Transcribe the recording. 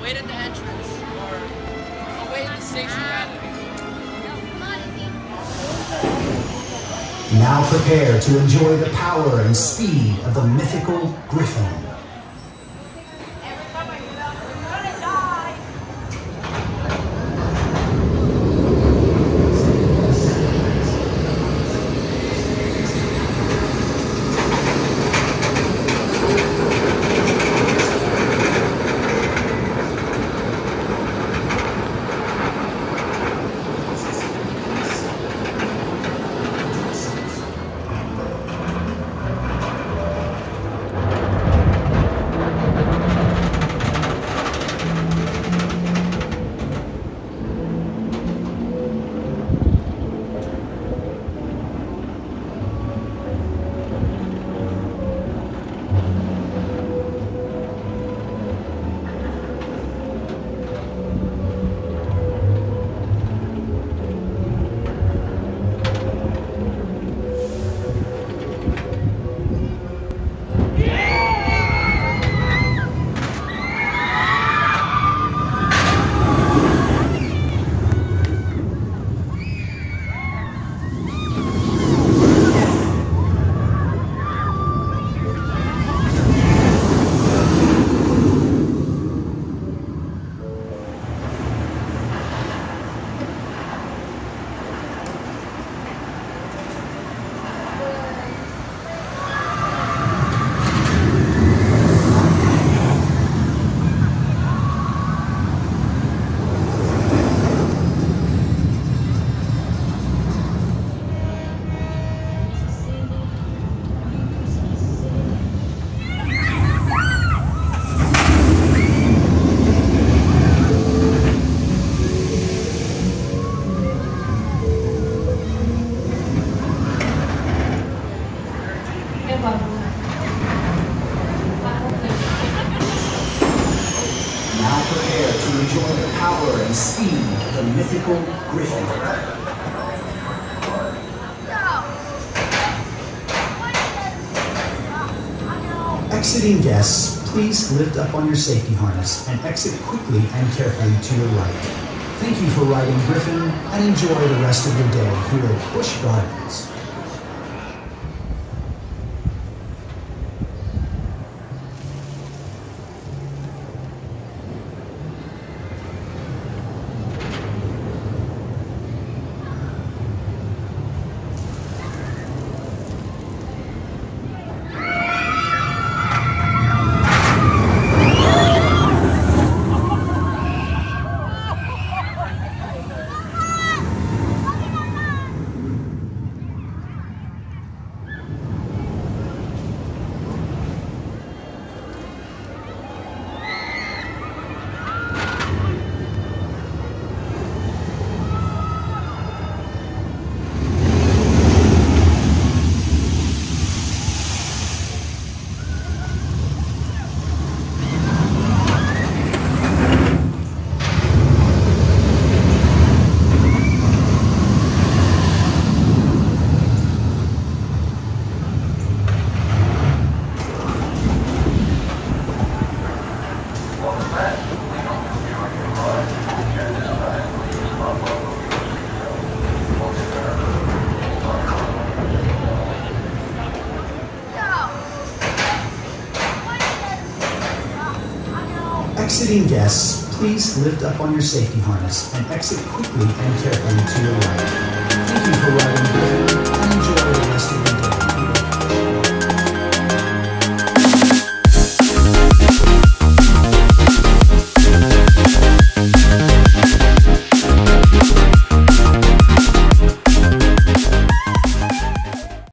Wait at the entrance, or I'll wait at the station rather. Now prepare to enjoy the power and speed of the mythical Griffon. Now prepare to enjoy the power and speed of the mythical Griffon. Exiting guests, please lift up on your safety harness and exit quickly and carefully to your right. Thank you for riding Griffon and enjoy the rest of your day here at Busch Gardens. Exiting guests, please lift up on your safety harness and exit quickly and carefully to your right.